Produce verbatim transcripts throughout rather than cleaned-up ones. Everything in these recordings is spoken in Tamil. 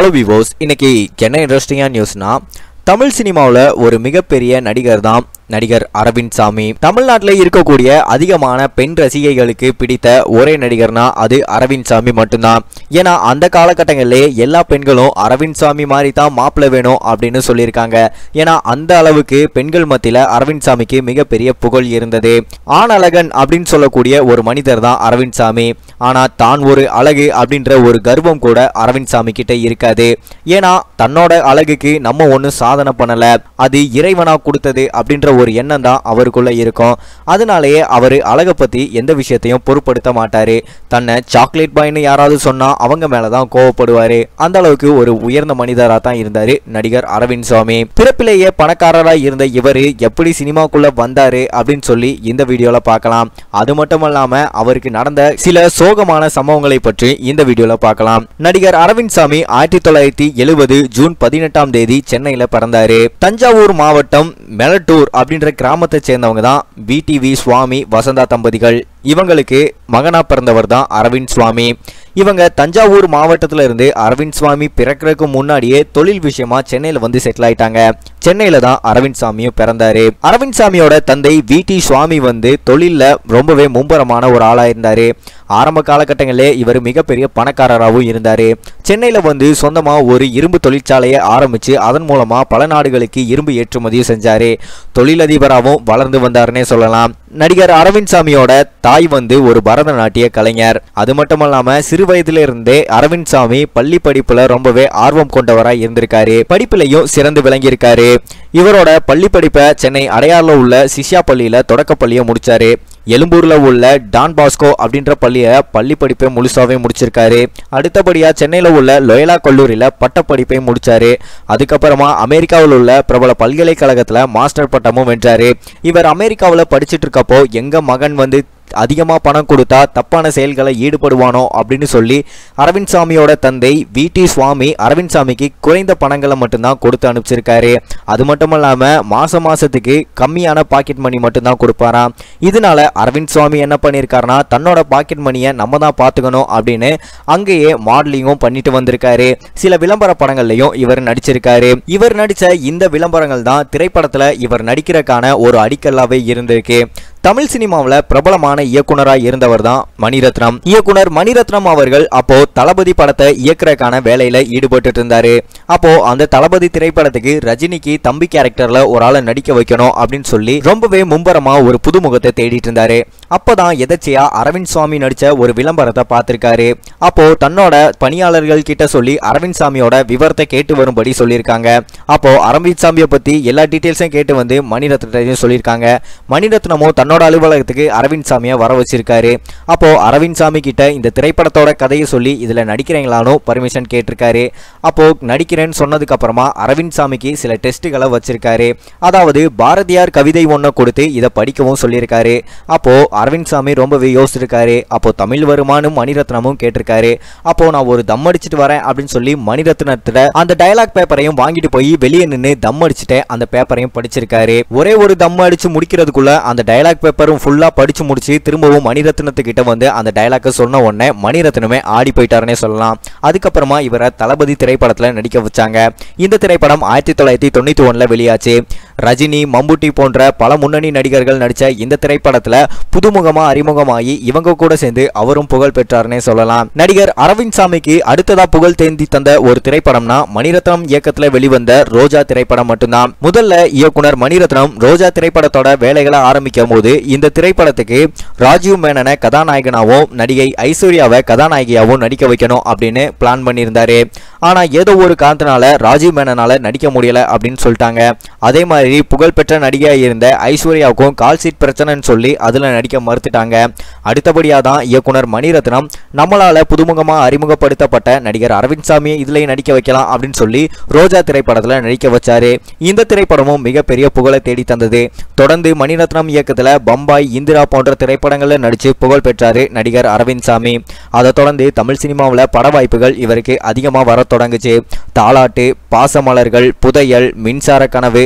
ஹலோ விவோஸ், இன்னைக்கு என்ன இன்ட்ரெஸ்டிங்கான நியூஸ்னா, தமிழ் சினிமாவில் ஒரு மிகப்பெரிய நடிகர் தான் நடிகர் அரவிந்த் சாமி. தமிழ்நாட்டில் இருக்கக்கூடிய அதிகமான பெண் ரசிகைகளுக்கு பிடித்த ஒரே நடிகர்னா அது அரவிந்த் சாமி மட்டும்தான். ஏன்னா அந்த காலகட்டங்களிலே எல்லா பெண்களும் அரவிந்த் சாமி மாதிரி தான் மாப்பிள்ளை வேணும் அப்படின்னு சொல்லியிருக்காங்க. ஏன்னா அந்த அளவுக்கு பெண்கள் மத்தியில் அரவிந்த் சாமிக்கு மிகப்பெரிய புகழ் இருந்தது. ஆண் அழகன் அப்படின்னு சொல்லக்கூடிய ஒரு மனிதர் தான் அரவிந்த் சாமி. ஆனால் தான் ஒரு அழகு அப்படின்ற ஒரு கர்வம் கூட அரவிந்த் சாமி கிட்ட இருக்காது. ஏன்னா தன்னோட அழகுக்கு நம்ம ஒன்றும் சாதனை பண்ணலை, அது இறைவனா கொடுத்தது அப்படின்ற ஒரு எண்ணம் தான் அவருக்குள்ள இருக்கும். அதனாலேயே அவர் அழகை பத்தி எந்த விஷயத்தையும் பொருட்படுத்த மாட்டாரு. தன்னை சாக்லேட் பாய்னு யாராவது சொன்னா அவங்க மேலதான் கோவப்படுவாரு. அந்த அளவுக்கு ஒரு உயர்ந்த மனிதரா தான் இருந்தாரு நடிகர் அரவிந்த் சாமி. பிறப்பிலேயே பணக்காரராக இருந்த இவரு எப்படி சினிமாக்குள்ள வந்தாரு அப்படின்னு சொல்லி இந்த வீடியோல பார்க்கலாம். அது மட்டும் இல்லாம அவருக்கு நடந்த சில சோகமான சம்பவங்களை பற்றி இந்த வீடியோல பார்க்கலாம். நடிகர் அரவிந்த் சாமி ஆயிரத்தி தொள்ளாயிரத்தி எழுபது ஜூன் பதினெட்டாம் தேதி சென்னையில பிறந்தாரு. தஞ்சாவூர் மாவட்டம் மெலட்டூர் அப்படின்ற கிராமத்தை சேர்ந்தவங்க தான் V D V Swami Vasantha தம்பதிகள். இவங்களுக்கு மகனா பிறந்தவர் தான் அரவிந்த் சுவாமி. இவங்க தஞ்சாவூர் மாவட்டத்தில் இருந்து அரவிந்த் சுவாமி பிறக்கிறதுக்கு முன்னாடியே தொழில் விஷயமா சென்னையில வந்து செட்டில் ஆயிட்டாங்க. சென்னையில தான் அரவிந்த் சாமியும் பிறந்தாரு. அரவிந்த் சாமியோட தந்தை வி டி சுவாமி வந்து தொழில ரொம்பவே மும்பரமான ஒரு ஆளா இருந்தாரு. ஆரம்ப காலகட்டங்களிலே இவர் மிகப்பெரிய பணக்காரராகவும் இருந்தாரு. சென்னையில வந்து சொந்தமா ஒரு இரும்பு தொழிற்சாலையை ஆரம்பிச்சு அதன் மூலமா பல நாடுகளுக்கு இரும்பு ஏற்றுமதியும் செஞ்சாரு. தொழிலதிபராகவும் வளர்ந்து வந்தாருன்னே சொல்லலாம். நடிகர் அரவிந்த் சாமியோட தாய் வந்து ஒரு பரதநாட்டிய கலைஞர். அது மட்டும் இல்லாம சிறு வயதுல இருந்தே அரவிந்த் சாமி பள்ளி படிப்புல ரொம்பவே ஆர்வம் கொண்டவராய் இருந்திருக்காரு. படிப்புலையும் சிறந்து விளங்கியிருக்காரு. இவரோட பள்ளி படிப்பை சென்னை அடையாறுல உள்ள சிஷ்யா பள்ளியில தொடக்க பள்ளியை முடிச்சாரு. எழும்பூர்ல உள்ள டான் பாஸ்கோ அப்படின்ற பள்ளியை பள்ளி படிப்பை முழுசாவே முடிச்சிருக்காரு. அடுத்தபடியா சென்னையில உள்ள லோயலா கல்லூரியில பட்டப்படிப்பை முடிச்சாரு. அதுக்கப்புறமா அமெரிக்காவில் உள்ள பிரபல பல்கலைக்கழகத்துல மாஸ்டர் பட்டமும் வென்றாரு. இவர் அமெரிக்காவில் படிச்சுட்டு இருக்கப்போ எங்க மகன் வந்து அதிகமாக பணம் கொடுத்தா தப்பான செயல்களை ஈடுபடுவானோ அப்படின்னு சொல்லி அரவிந்த் சாமியோட தந்தை வி டி சுவாமி அரவிந்த் சாமிக்கு குறைந்த பணங்களை மட்டும்தான் கொடுத்து அனுப்பிச்சிருக்காரு. அது மட்டும் இல்லாமல் மாசம் மாசத்துக்கு கம்மியான பாக்கெட் மணி மட்டும்தான் கொடுப்பாராம். இதனால அரவிந்த் சுவாமி என்ன பண்ணியிருக்காருனா தன்னோட பாக்கெட் மணியை நம்ம தான் பார்த்துக்கணும் அப்படின்னு அங்கேயே மாடலிங்கும் பண்ணிட்டு வந்திருக்காரு. சில விளம்பர படங்கள்லையும் இவர் நடிச்சிருக்காரு. இவர் நடித்த இந்த விளம்பரங்கள் தான் திரைப்படத்தில் இவர் நடிக்கிறதுக்கான ஒரு அடிக்கல்லாவே இருந்திருக்கு. தமிழ் சினிமாவில் பிரபலமான இயக்குனராக இருந்தவர் தான் மணிரத்னம். இயக்குனர் மணிரத்னம் அவர்கள் அப்போ தளபதி படத்தை இயக்குறதுக்கான வேலையில ஈடுபட்டு இருந்தாரு. அப்போ அந்த தளபதி திரைப்படத்துக்கு ரஜினிக்கு தம்பி கேரக்டர்ல ஒரு ஆளை நடிக்க வைக்கணும் அப்படின்னு சொல்லி ரொம்பவே மும்பரமா ஒரு புதுமுகத்தை தேடிட்டு இருந்தாரு. அப்பதான் எதர்ச்சியா அரவிந்த் சாமி நடிச்ச ஒரு விளம்பரத்தை பார்த்திருக்காரு. அப்போ தன்னோட பணியாளர்கள் கிட்ட சொல்லி அரவிந்த் சாமியோட விவரத்தை கேட்டு வரும்படி சொல்லியிருக்காங்க. அப்போ அரவிந்த் சாமியை பத்தி எல்லா டீட்டெயில்ஸும் கேட்டு வந்து மணிரத்னத்தையும் சொல்லியிருக்காங்க. மணிரத்னமோ தன்னோட அலுவலகத்துக்கு அரவிந்த் சாமியை வர வச்சிருக்காரு. அப்போ அரவிந்த் சாமி கிட்ட இந்த திரைப்படத்தோட கதையை சொல்லி இதுல நடிக்கிறீங்களானோ பர்மிஷன் கேட்டிருக்காரு. அப்போ நடிக்கிறேன்னு சொன்னதுக்கு அப்புறமா அரவிந்த் சாமிக்கு சில டெஸ்ட்டுகளை வச்சிருக்காரு. அதாவது பாரதியார் கவிதை ஒன்றை கொடுத்து இதை படிக்கவும் சொல்லியிருக்காரு. அப்போ அரவிந்த் சாமி ரொம்பவே யோசிச்சிருக்காரு. அப்போ தமிழ் வருமானு மணிரத்னமும் கேட்டிருக்காரு. அப்போ நான் ஒரு தம் அடிச்சுட்டு வரேன் அப்படின்னு சொல்லி மணிரத்னத்துல அந்த டயலாக் பேப்பரையும் வாங்கிட்டு போய் வெளியே நின்று தம் அடிச்சுட்டு அந்த பேப்பரையும் படிச்சிருக்காரு. ஒரே ஒரு தம் அடிச்சு முடிக்கிறதுக்குள்ள அந்த டயலாக் பேப்பரும் ஃபுல்லா படிச்சு முடிச்சு திரும்பவும் மணிரத்னத்துக்கிட்ட வந்து அந்த டயலாக்க சொன்ன உடனே மணிரத்னமே ஆடி போயிட்டாருன்னே சொல்லலாம். அதுக்கப்புறமா இவரை தளபதி திரைப்படத்துல நடிக்க வச்சாங்க. இந்த திரைப்படம் ஆயிரத்தி தொள்ளாயிரத்தி தொண்ணூத்தி ஒண்ணுல வெளியாச்சு. ரஜினி, மம்புட்டி போன்ற பல முன்னணி நடிகர்கள் நடிச்ச இந்த திரைப்படத்துல புதுமுகமா அறிமுகமாகி இவங்க கூட சேர்ந்து அவரும் புகழ் பெற்றார்னே சொல்லலாம். நடிகர் அரவிந்த் சாமிக்கு அடுத்ததா புகழ் தேந்தி தந்த ஒரு திரைப்படம்னா மணிரத்னம் இயக்கத்துல வெளிவந்த ரோஜா திரைப்படம் மட்டும்தான். முதல்ல இயக்குனர் மணிரத்னம் ரோஜா திரைப்படத்தோட வேலைகளை ஆரம்பிக்கும் போது இந்த திரைப்படத்துக்கு ராஜீவ் மேனனை கதாநாயகனாகவும் நடிகை ஐஸ்வர்யாவை கதாநாயகியாகவும் நடிக்க வைக்கணும் அப்படின்னு பிளான் பண்ணியிருந்தாரு. ஆனா ஏதோ ஒரு காரணத்தினால ராஜீவ் மேனனால நடிக்க முடியல அப்படின்னு சொல்லிட்டாங்க. அதே மாதிரி புகழ்பெற்ற நடிகையாக இருந்த ஐஸ்வர்யாவுக்கும் கால் சீட் பிரச்சனைன்னு சொல்லி அதுல நடிக்க மறுத்துட்டாங்க. அடுத்தபடியாக தான் இயக்குனர் மணிரத்னம் நம்மளால புதுமுகமா அறிமுகப்படுத்தப்பட்ட நடிகர் அரவிந்த் சாமியை இதுலயும் நடிக்க வைக்கலாம் அப்படின்னு சொல்லி ரோஜா திரைப்படத்துல நடிக்க வச்சாரு. இந்த திரைப்படமும் மிகப்பெரிய புகழை தேடி தந்தது. தொடர்ந்து மணிரத்னம் இயக்கத்துல பம்பாய், இந்திரா போன்ற திரைப்படங்களில் நடிச்சு புகழ் பெற்றாரு நடிகர் அரவிந்த் சாமி. அதை தொடர்ந்து தமிழ் சினிமாவில் பட வாய்ப்புகள் இவருக்கு அதிகமாக வர தொடங்குச்சு. தாலாட்டு, பாசமலர்கள், புதையல், மின்சார கனவு, அலை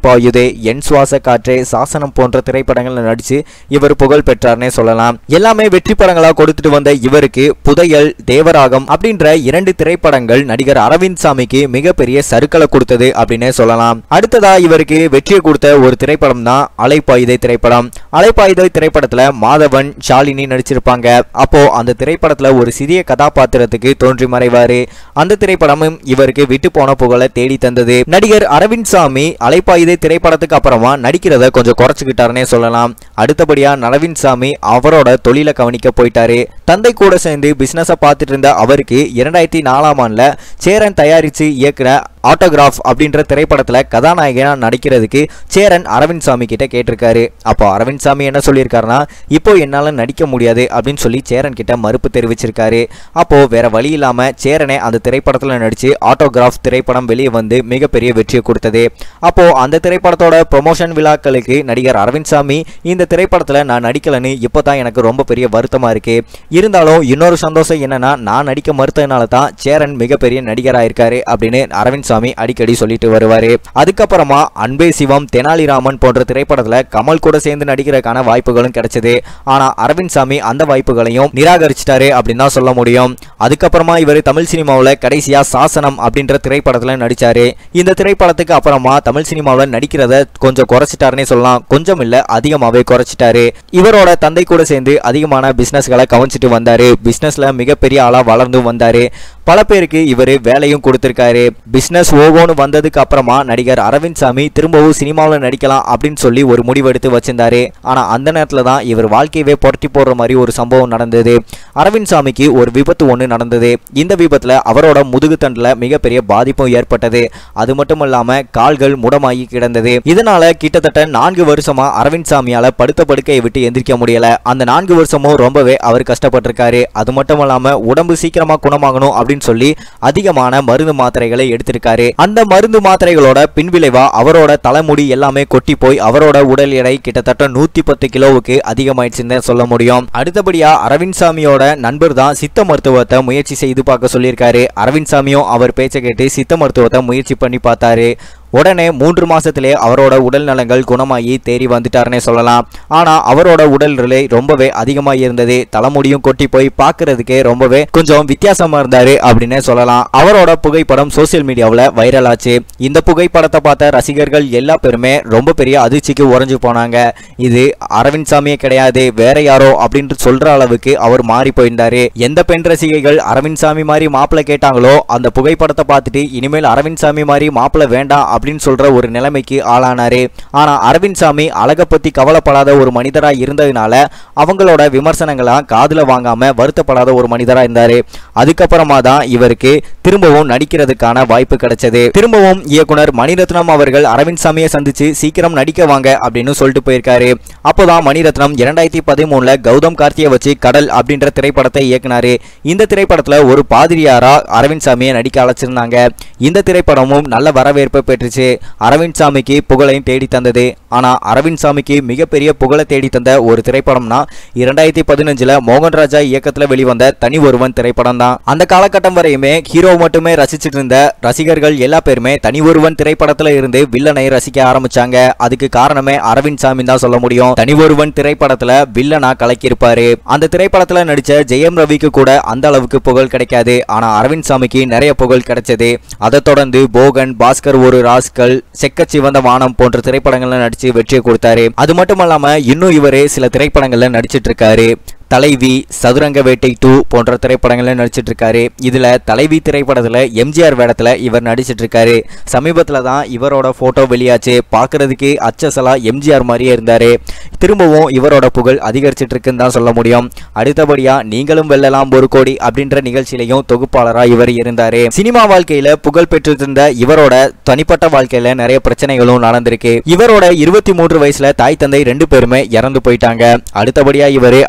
அலைப்பாயுதே, என் சுவாச காற்றே, சாசனம் போன்ற திரைப்படங்கள்ல நடிச்சு இவர் புகழ் பெற்றார்னே சொல்லலாம். எல்லாமே வெற்றி படங்களா கொடுத்துட்டு வந்த இவருக்கு புதையல், தேவராகம் அப்படின்ற இரண்டு திரைப்படங்கள் நடிகர் அரவிந்த் சாமிக்கு மிகப்பெரிய சறுக்கலை கொடுத்தது அப்படின்னே சொல்லலாம். அடுத்ததா இவருக்கு வெற்றியை கொடுத்த ஒரு திரைப்படம் தான் அலைப்பாயுதே திரைப்படம். அலைப்பாயுதே திரைப்படத்துல மாதவன், ஷாலினி நடிச்சிருப்பாங்க. அப்போ அந்த திரைப்படத்துல ஒரு சிறிய கதாபாத்திரத்துக்கு தோன்றி மறைவாரு. அந்த திரைப்படமும் இவருக்கு விட்டு போன புகழை தேடி தந்தது. நடிகர் அரவிந்த் சாமி அலைப்பாயுதே திரைப்படத்துக்கு அப்புறமா நடிக்கிறத கொஞ்சம் குறைச்சுக்கிட்டாருன்னே சொல்லலாம். அடுத்தபடியா அரவிந்த் சாமி அவரோட தொழிலை கவனிக்க போயிட்டாரு. தந்தை கூட சேர்ந்து பிசினஸை பார்த்துட்டு இருந்த அவருக்கு இரண்டாயிரத்தி நாலாம் ஆண்டுல சேரன் தயாரிச்சு இயக்குன ஆட்டோகிராஃப் அப்படின்ற திரைப்படத்துல கதாநாயகனா நடிக்கிறதுக்கு சேரன் அரவிந்த் சாமி கிட்ட கேட்டிருக்காரு. அப்போ அரவிந்த் சாமி என்ன சொல்லியிருக்காருன்னா, இப்போ என்னால நடிக்க முடியாது அப்படின்னு சொல்லி சேரன் கிட்ட மறுப்பு தெரிவிச்சிருக்காரு. அப்போ வேற வழி இல்லாம சேரனை அந்த திரைப்படத்துல நடிச்சு ஆட்டோகிராஃப் திரைப்படம் வெளியே வந்து மிகப்பெரிய வெற்றியை கொடுத்தது. அப்போ அந்த திரைப்படத்தோட ப்ரொமோஷன் விழாக்களுக்கு நடிகர் அரவிந்த் சாமி இந்த திரைப்படத்துல நான் நடிக்கலன்னு இப்போதான் எனக்கு ரொம்ப பெரிய வருத்தமா இருக்கு. இருந்தாலும் இன்னொரு சந்தோஷம் என்னன்னா, நான் நடிக்க மறுத்ததுனால தான் சேரன் மிகப்பெரிய நடிகராயிருக்காரு அப்படின்னு அரவிந்த் சாமி அடிக்கடி சொல்லிட்டு வருவாரு. அதுக்கப்புறமா அன்பே சிவம், தெனாலிராமன் போன்ற திரைப்படத்துல கமல் கூட சேர்ந்து நடிக்கிறதுக்கான வாய்ப்புகளும் கிடைச்சது. ஆனா அரவிந்த் சாமி அந்த வாய்ப்புகளையும் நிராகரிச்சிட்டாரு அப்படின்னு தான் சொல்ல முடியும். அதுக்கப்புறமா இவர் தமிழ் சினிமாவில் கடைசியா சாசனம் அப்படின்ற திரைப்படத்துல நடிச்சாரு. இந்த திரைப்படத்துக்கு அப்புறமா தமிழ் சினிமாவில் நடிக்கிறத கொஞ்சம் குறைச்சிட்டாருன்னே சொல்லலாம். கொஞ்சம் இல்ல, அதிகமாவே குறைச்சிட்டாரு. இவரோட தந்தை கூட சேர்ந்து அதிகமான பிசினஸ்களை கவனிச்சிட்டு வந்தாரு. பிசினஸ்ல மிகப்பெரிய ஆளா வளர்ந்தும் வந்தாரு. பல பேருக்கு இவர் வேலையும் கொடுத்திருக்காரு. பிசினஸ் ஓகோன்னு வந்ததுக்கு அப்புறமா நடிகர் அரவிந்த் சாமி திரும்பவும் சினிமாவில் நடிக்கலாம் அப்படின்னு சொல்லி ஒரு முடிவெடுத்து வச்சிருந்தாரு. ஆனா அந்த நேரத்துல தான் இவர் வாழ்க்கையவே புரட்டி போடுற மாதிரி ஒரு சம்பவம் நடந்தது. அரவிந்த் சாமிக்கு ஒரு விபத்து ஒன்று நடந்தது. இந்த விபத்துல அவரோட முதுகு தண்டுல மிகப்பெரிய பாதிப்பும் ஏற்பட்டது. அது மட்டும் இல்லாம கால்கள் முடமாகி கிடந்தது. இதனால கிட்டத்தட்ட நான்கு வருஷமா அரவிந்த் சாமியால படுத்த படுக்கையை விட்டு எந்திரிக்க முடியல. அந்த நான்கு வருஷமும் ரொம்பவே அவர் கஷ்டப்பட்டிருக்காரு. அது மட்டும் இல்லாம உடம்பு சீக்கிரமா குணமாகணும் அப்படின்னு சொல்லி அதிகமான மருந்து மாத்திரைகளை எடுத்திருக்காரு. அந்த மருந்து மாத்திரைகளோட பின்விளைவா அவரோட தலைமுடி எல்லாமே கொட்டி போய் அவரோட உடல் எடை கிட்டத்தட்ட நூத்தி பத்து கிலோவுக்கு அதிகமாயிடுச்சுன்னு சொல்ல முடியும். அடுத்தபடியா அரவிந்த் சாமியோட நண்பர் தான் சித்த மருத்துவத்தை முயற்சி செய்து பார்க்க சொல்லியிருக்காரு. அரவிந்த் சாமியும் அவர் பேச்சை கேட்டு சித்த மருத்துவத்தை முயற்சி பண்ணி பார்த்தாரு. உடனே மூன்று மாசத்திலே அவரோட உடல் நலங்கள் குணமாகி தேறி வந்துட்டாருன்னே சொல்லலாம். ஆனா அவரோட உடல் நிலை ரொம்பவே அதிகமாக இருந்தது. தலைமுடியும் கொட்டி போய் பார்க்கறதுக்கே ரொம்பவே கொஞ்சம் வித்தியாசமா இருந்தாரு அப்படின்னே சொல்லலாம். அவரோட புகைப்படம் சோசியல் மீடியாவில் வைரல் ஆச்சு. இந்த புகைப்படத்தை பார்த்த ரசிகர்கள் எல்லா பேருமே ரொம்ப பெரிய அதிர்ச்சிக்கு உறைஞ்சு போனாங்க. இது அரவிந்த் சாமியே கிடையாது, வேற யாரோ அப்படின்னு சொல்ற அளவுக்கு அவர் மாறி போயிருந்தாரு. எந்த பெண் ரசிகைகள் அரவிந்த் சாமி மாதிரி மாப்பிள்ளை கேட்டாங்களோ அந்த புகைப்படத்தை பார்த்துட்டு இனிமேல் அரவிந்த் சாமி மாதிரி மாப்பிள்ளை வேண்டாம் அப்படின்னு சொல்ற ஒரு நிலைமைக்கு ஆளானாரு. ஆனா அரவிந்த் சாமி அழக பத்தி கவலைப்படாத ஒரு மனிதரா இருந்ததுனால அவங்களோட விமர்சனங்களா காதுல வாங்காம வருத்தப்படாத ஒரு மனிதரா இருந்தாரு. அதுக்கப்புறமா தான் இவருக்கு திரும்பவும் நடிக்கிறதுக்கான வாய்ப்பு கிடைச்சது. திரும்பவும் இயக்குனர் மணிரத்னம் அவர்கள் அரவிந்த் சாமியை சந்திச்சு சீக்கிரம் நடிக்க வாங்க அப்படின்னு சொல்லிட்டு போயிருக்காரு. அப்போதான் மணிரத்னம் இரண்டாயிரத்தி பதிமூணுல கௌதம் கார்த்தியை வச்சு கடல் அப்படின்ற திரைப்படத்தை இயக்குனாரு. இந்த திரைப்படத்துல ஒரு பாதிரியாரா அரவிந்த் சாமியை நடிக்க அழைச்சிருந்தாங்க. இந்த திரைப்படமும் நல்ல வரவேற்பை பெற்று அரவிந்த் சாமிக்கு புகழையும் தேடி தந்தது. ஆனா அரவிந்த் சாமிக்கு மிகப்பெரிய புகழை தேடி தந்த ஒரு திரைப்படம்னா இரண்டாயிரத்தி பதினஞ்சுல மோகன்ராஜா இயக்கத்துல வெளிவந்த தனி ஒருவன் திரைப்படம் தான். அந்த காலகட்டம் வரையுமே ஹீரோ மட்டுமே ரசிச்சிட்டு இருந்த ரசிகர்கள் எல்லா பேருமே தனி ஒருவன் திரைப்படத்துல இருந்து வில்லனை ரசிக்க ஆரம்பிச்சாங்க. அதுக்கு காரணமே அரவிந்த் சாமி தான் சொல்ல முடியும். தனி ஒருவன் திரைப்படத்துல வில்லனா கலக்கியிருப்பாரு. அந்த திரைப்படத்துல நடிச்ச ஜெயம் ரவிக்கு கூட அந்த அளவுக்கு புகழ் கிடைக்காது. ஆனா அரவிந்த் சாமிக்கு நிறைய புகழ் கிடைச்சது. அதை தொடர்ந்து போகன், பாஸ்கர் ஒரு ராஸ்கல், செக்க சிவந்த வானம் போன்ற திரைப்படங்கள்ல நடிச்சு வெற்றியை கொடுத்தாரு. அது மட்டும் இல்லாம இன்னும் இவரே சில திரைப்படங்கள்ல நடிச்சிட்டு இருக்காரு. தலைவி, சதுரங்க வேட்டை டூ போன்ற திரைப்படங்கள்ல நடிச்சிட்டு இருக்காரு. இதுல தலைவி திரைப்படத்துல எம்ஜிஆர் வேடத்துல இவர் நடிச்சிட்டு இருக்காரு. சமீபத்துல தான் இவரோட போட்டோ வெளியாச்சு. பாக்குறதுக்கு அச்சசலா எம்ஜிஆர் மாதிரியே இருந்தாரு. திரும்பவும் இவரோட புகழ் அதிகரிச்சிட்டு இருக்குன்னு தான் சொல்ல முடியும். அடுத்தபடியா நீங்களும் வெல்லலாம் ஒரு கோடி அப்படின்ற நிகழ்ச்சியிலையும் தொகுப்பாளரா இவர் இருந்தாரு. சினிமா வாழ்க்கையில புகழ் பெற்றிருந்த இவரோட தனிப்பட்ட வாழ்க்கையில நிறைய பிரச்சனைகளும் நடந்திருக்கு. இவரோட இருபத்தி மூன்று வயசுல தாய் தந்தை ரெண்டு பேருமே இறந்து போயிட்டாங்க. அடுத்தபடியா இவர் ஆயிரத்தி தொள்ளாயிரத்தி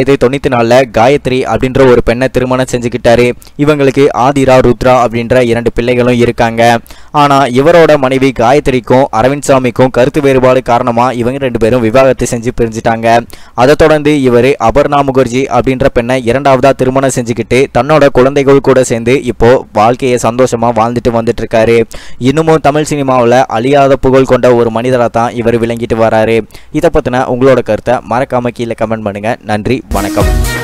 தொள்ளாயிரத்தி தொண்ணூத்தி நாலுல காயத்ரி அப்படின்ற ஒரு பெண்ணை திருமணம் செஞ்சுக்கிட்டாரு. இவங்களுக்கு ஆதிரா ருத்ரா அப்படின்ற இரண்டு பிள்ளைகளும் இருக்காங்க. ஆனா இவரோட மனைவி காயத்ரிக்கும் அரவிந்த் சாமிக்கும் கருத்து வேறுபாடு காரணமா இவங்க ரெண்டு பேரும் விவாகரத்து செஞ்சு பிரிஞ்சுட்டாங்க. அதை தொடர்ந்து இவர் அபர்ணா முகர்ஜி அப்படின்ற பெண்ணை இரண்டாவதா திருமணம் செஞ்சுக்கிட்டு தன்னோட குழந்தைகள் கூட சேர்ந்து இப்போ வாழ்க்கையை சந்தோஷமா வாழ்ந்துட்டு வந்துட்டு இருக்காரு. இன்னமும் தமிழ் சினிமாவில் அழியாத புகழ் கொண்ட ஒரு மனிதராக தான் இவர் விளங்கிட்டு வராரு. இதை பத்தின உங்களோட கருத்தை மறக்காம கீழே கமெண்ட் பண்ணுங்க. நன்றி, வணக்கம்.